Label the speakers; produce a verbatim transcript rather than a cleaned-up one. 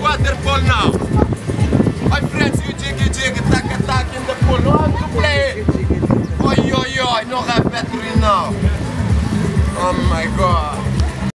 Speaker 1: water pool now. My friends, you jiggy jiggy, tack attack in the pool. No one to play. Oi, oi, oi, no have battery now. Oh my god.